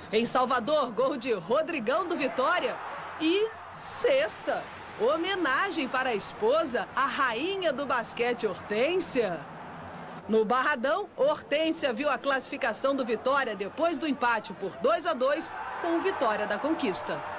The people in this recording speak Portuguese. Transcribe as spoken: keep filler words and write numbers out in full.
Em Salvador, gol de Rodrigão do Vitória. E sexta, homenagem para a esposa, a rainha do basquete Hortência. No Barradão, Hortência viu a classificação do Vitória depois do empate por dois a dois com o Vitória da Conquista.